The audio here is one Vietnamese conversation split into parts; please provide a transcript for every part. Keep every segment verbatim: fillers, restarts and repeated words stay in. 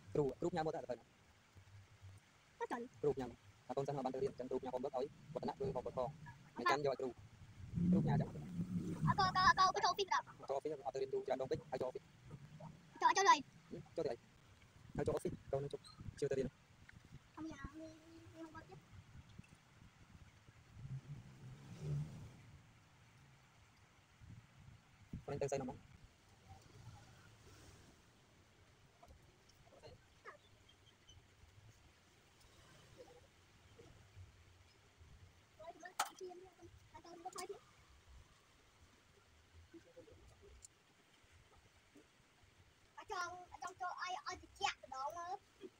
Tru, tru nhà một tại phải nào. Có chuẩn. Tru nhà. À con sang là ban tự điện, chân tru nhà con bước ấy, bật nát đuôi con bật con. Ngày chăn do tru. Tru nhà chẳng. À, có có có có cho phim đâu. Cho phía ở tự điện tru chả đông bích, hay cho phía. Cho cho này. Cho đây. Hay cho office, cho nó chụp. Chưa tự điện. Không nhà không có tiếp. Con anh tay say nó mắm. Ở trong ở trong chỗ ai ai thì chẹt đó mà.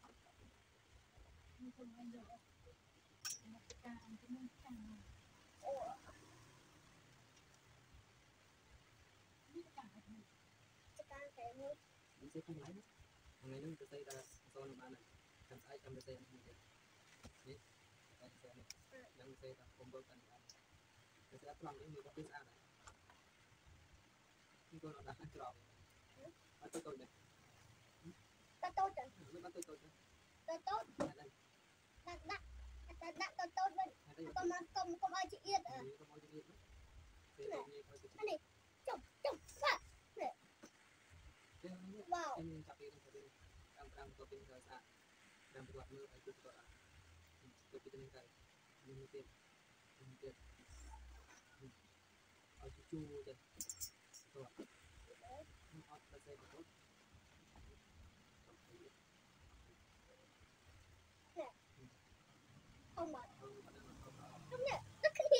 Mình sẽ không lấy hết. Hôm nay nó tự xây ra so nó bán này. Thằng ai trong tự xây ăn không được. Đấy. Đây xe này. Đang xây ra không bớt tận ăn. Nó sẽ làm những người có biết sao này. Nhưng tôi nó đã ăn trò. Bắt tôi tôi này. Tôi tôi rồi. Bắt tôi tôi này. Tôi tốt. Đây. Đặt đặt đặt đặt tôi tốt bên. Con mà con con ai chị yên à? Con ai chị yên. Cái này. Chụp chụp phạt. Wow. Em chặt đi chặt đi. Đang đang tôi tin rồi sao? Đang bị quạt mưa phải cứ quạt. Tôi biết nên cái. Nhưng tiền. Nhưng tiền. Ở chú chú đây. Rồi. Nó ta sẽ tốt. Không mà. Không nhỉ? Rất kia.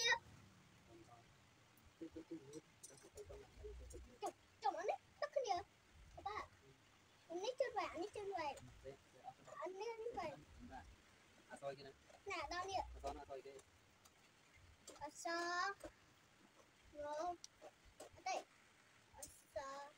Chụp chụp nó đấy. Rất kia. Ba. Anh ấy chơi về, anh ấy chơi về. Anh ấy chơi về. À thôi cái này. Nè, đâu nè. À thôi nó thôi cái. À sao? Rồi. À đây. À sao?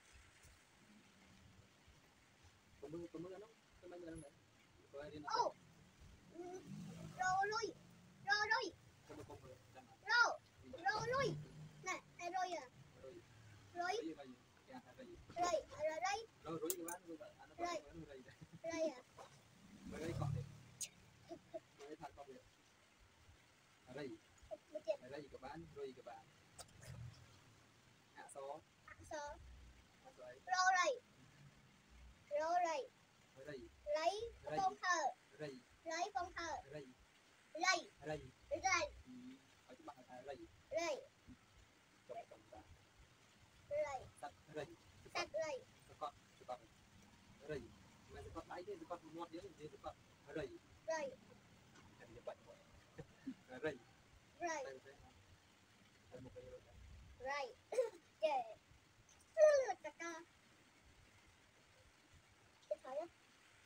Có mưa có mưa nó. Có mưa nó đấy. Rồi đi nào. Ô. Rồi rồi. Rồi rồi. Có mưa không mưa. Rồi. Rồi rồi. Nè, này rồi à. Rồi. Rồi. Rồi. Rồi, rồi đây. Rồi rồi cái bán rồi anh nó rồi. Rồi. Rồi à. Rồi đây còn đi. Rồi thật còn đi. Ở đây. Ở đây các bạn, rồi các bạn. Hạ số. Hạ số. Rồi. Rồi đây. Rồi đây. Rồi đây. Lấy con thờ. Rồi. Lấy con thờ. Rồi. Lấy. Rồi. Rồi. Ở chỗ bạn là rồi. Rồi. Chồng chồng ta. Rồi. Sắt rồi. Sắt rồi. Con, con. Rồi. Mà con đáy thế con một đứa gì thế con. Rồi. Rồi. Thành như vậy. Rồi. Rồi. Rồi. Kệ. Cà ca. Cái thôi á.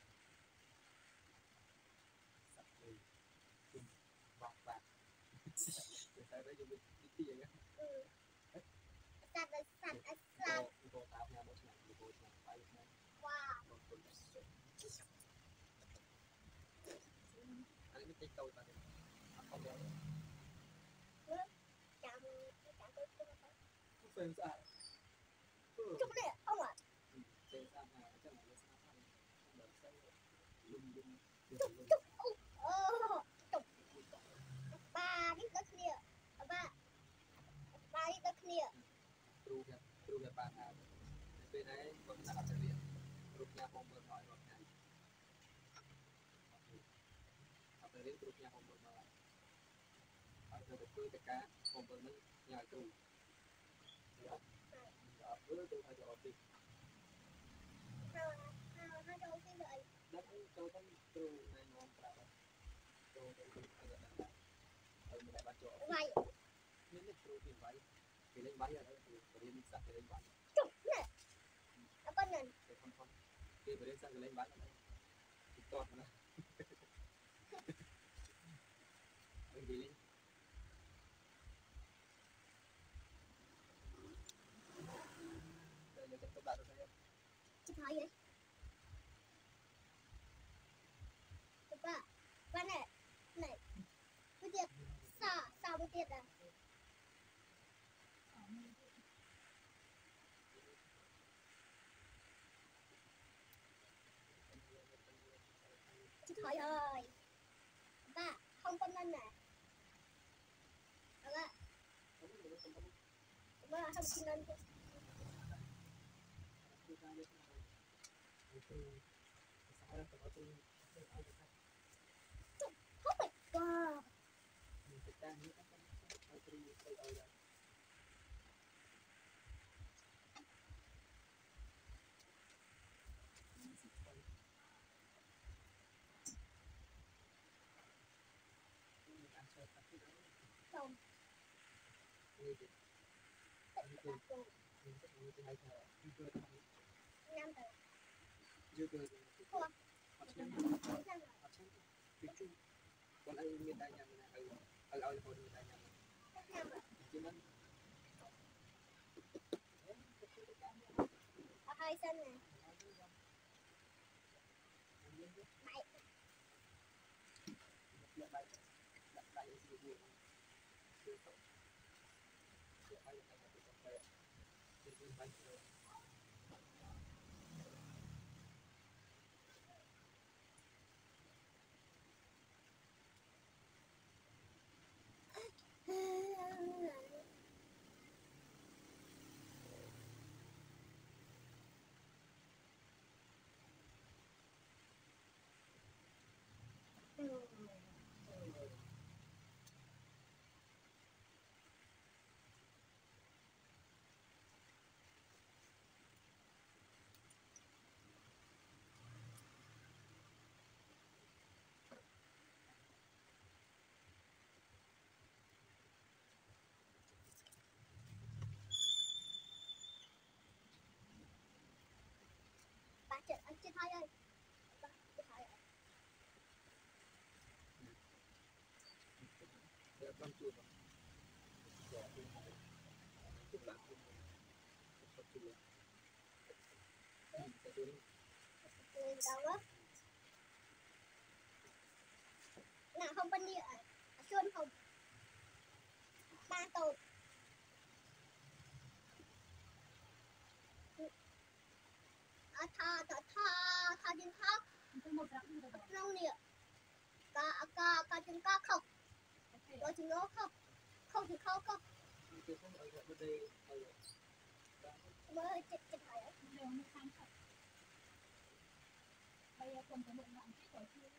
Sắt rồi. Bọc bạc. Người ta đã dùng cái gì vậy? Ừ. Sắt là sắt là sắt. Cô tao nhà một ngày, cô nhà phải này. Wow. Anh biết cái tôi ta đi. Không được. Chạm chạm tôi không có. Không phải sao? Chụp đi, ông ạ. Thế sao mà chắc là nó sao sao? Không được sao? Lung lung. Chụp chụp. Ờ. Chụp. Ba đi đất kia. Ba. Ba đi đất kia. Tru kìa, tru kìa bạn nào. Bên đấy còn là ở viện. Tru nhà không mở nói rồi này. Ở đây tru nhà không mở nói. Ở đây được cưới cả không mở nói nhà tru. Ở bữa tôi phải cho đi. Nào nào nó đâu cái vậy. Đất tôi không tru này ngon cả. Tôi tôi tôi phải là ở một đại ban chỗ. Vậy. Nếu như tru tiền váy thì lên váy ở đây thì phải đi sạch thì lên váy. Chụp nè. Ở con này. Để không không. Khi phải lên sạch thì lên váy ở đây. Thì toàn là. Anh đi lên. Đây là các bạn ở đây. Chị thấy vậy? Chụp ba. Ba này. Này. Cái tiệt. Sao? Sao cái tiệt à? mà không xin ăn chứ. Oh my god. Không. Năm tờ. Còn anh nguyên tay nhầm là ừ ừ ừ hồi nguyên tay nhầm chứ nó Ở hai sân này. Bảy. lại bay lại bay gì buồn bay bay bay bay bay Ba trận ăn chết hai ơi. Ba chết hai ơi. để con chuột vào để chụp lại chụp chụp lại sẽ chụp Lên đâu á. Nào không bên địa. Xuân không. Ba tàu. À tha tha tha tha trên khóc. Nông địa. Ca ca ca trên ca khóc. Rồi chúng nó khóc. Không thì khóc khóc. cái không ở bên đây Mới chết chết hai ơi. Bây giờ còn có một đoạn chết rồi chưa?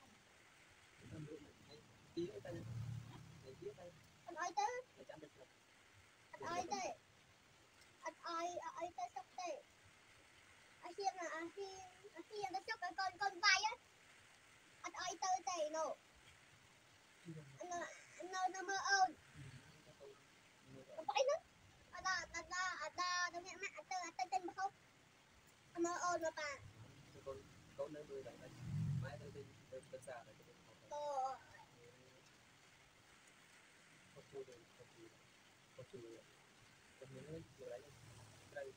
tí ở đây này tí ở đây Anh ơi tới. để chạm được Anh ơi tới. Anh ơi ơi tới sốc tới. Anh hiền là anh hiền anh hiền tới sốc cái con con vai á. Anh ơi tới tới nổ. Anh nó nó mơ ơn. Nó phải nữa. Anh ta anh ta anh ta nó mẹ mẹ anh ta anh ta tên không. Anh mơ ơn mà bà. con con nơi mười bảy này mai tới bên bên xa này Tổ có chua được có chua có chua được còn những cái người đấy đây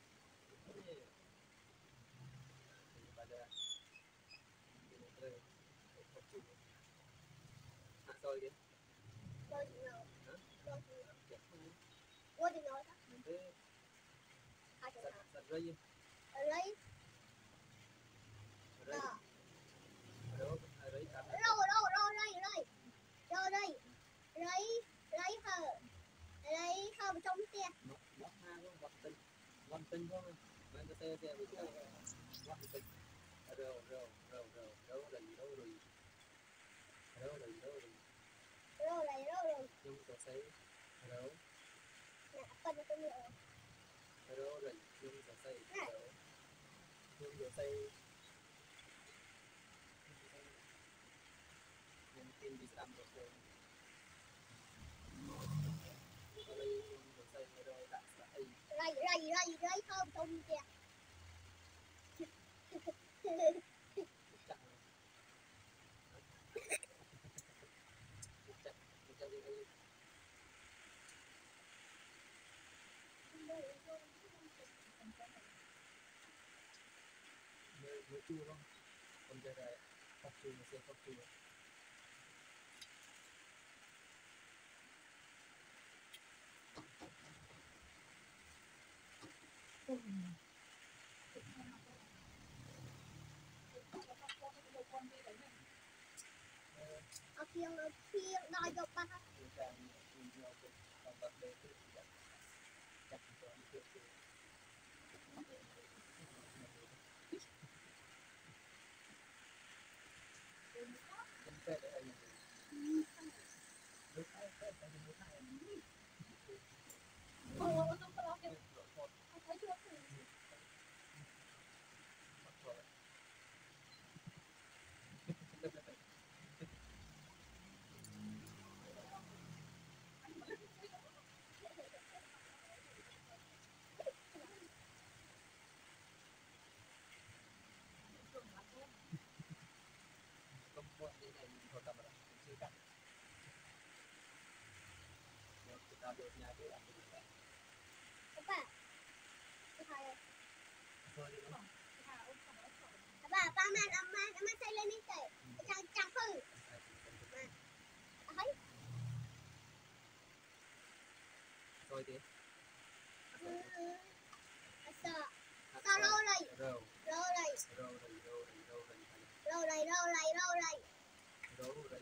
bây giờ đây có chua ăn rồi đi rồi gì nào. hả Rồi gì nào. chết thôi Rồi gì nào đó. mình cứ Hai chỗ sạch nào. sạch rơi Ở lấy. rơi Đó. rơi rơi cả Rồi rồi rồi rồi rồi. Rồi đây. Lấy lấy hờ. Lấy hờ trong xe. nó nó ha nó vật tinh vật tinh thôi mà cái xe xe bị cái vật tinh rêu rêu rêu rêu rêu là gì đâu rồi rêu là gì đâu rồi Rồi này rồi rồi. nhưng mà xe rêu Nè phân nó nhiều. rêu là nhưng mà xe rêu nhưng mà xe nhưng tin bị đâm rồi rồi đây nhưng mà xe rêu đã sai Rầy rầy rầy rầy không trong xe. chặt chặt chặt đi đây mới mới chua không còn giờ này phát chua mà xe phát chua Ở kia ở kia đòi dục ba. người ta nhiều nhiều còn bật lên chặt cho nó được chứ không phê để đây được ai phê tại vì được ai Ồ, không có kìa. Thấy chưa? không có cái này thôi tầm là chưa cắt kita được nhà cái làm được đấy Apa? Apa? thôi đi nó Apa? Paman, aman, aman saya lên đi tệ. Chẳng chẳng hư. Ấy. thôi đi Sợ. Sợ lâu rồi. râu Lâu rồi. râu râu râu râu râu Lâu rồi, lâu rồi, lâu rồi. râu râu